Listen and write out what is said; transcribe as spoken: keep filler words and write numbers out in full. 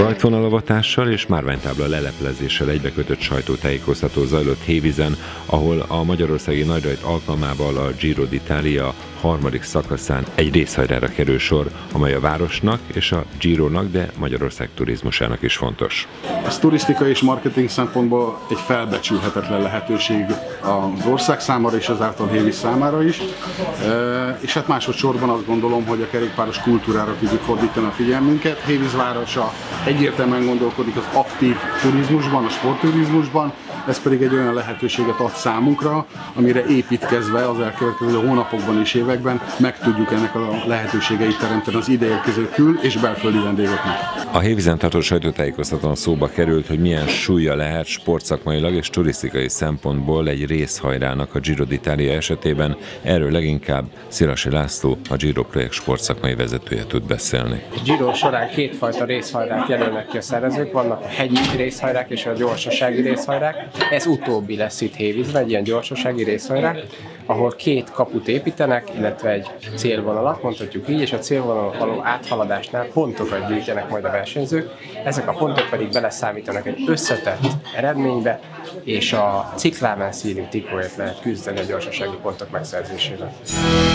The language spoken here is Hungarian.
Rajtvonalavatással és márványtábla leleplezéssel egybekötött sajtótájékoztató zajlott Hévízen, ahol a magyarországi nagyrajt alkalmával a Giro d'Italia harmadik szakaszán egy részhajrára kerül sor, amely a városnak és a Gironak, de Magyarország turizmusának is fontos. Ez turisztikai és marketing szempontból egy felbecsülhetetlen lehetőség az ország számára és azáltal Hévíz számára is. És hát másodszorban azt gondolom, hogy a kerékpáros kultúrára tudjuk fordítani a figyelmünket. Hévíz városa egyértelműen gondolkodik az aktív turizmusban, a sportturizmusban, ez pedig egy olyan lehetőséget ad számunkra, amire építkezve az elkövetkező hónapokban és években meg tudjuk ennek a lehetőségeit teremteni az ideérkező kül- és belföldi vendégeknek. A Hévízen tartott sajtótájékoztatón szóba került, hogy milyen súlya lehet sportszakmailag és turisztikai szempontból egy részhajrának a Giro d'Italia esetében. Erről leginkább Szilasi László, a Giro projekt sportszakmai vezetője tud beszélni. A Giro során kétfajta részhajrát jelölnek ki a szervezők, vannak a hegyi részhajrák és a gyorsasági részhajrák. Ez utóbbi lesz itt Hévízben, egy ilyen gyorsasági részhajrá, ahol két kaput építenek, illetve egy célvonalat, mondhatjuk így, és a célvonalon való áthaladásnál pontokat gyűjtenek majd a versenyzők. Ezek a pontok pedig beleszámítanak egy összetett eredménybe, és a ciklámán színű trikóért lehet küzdeni a gyorsasági pontok megszerzésével.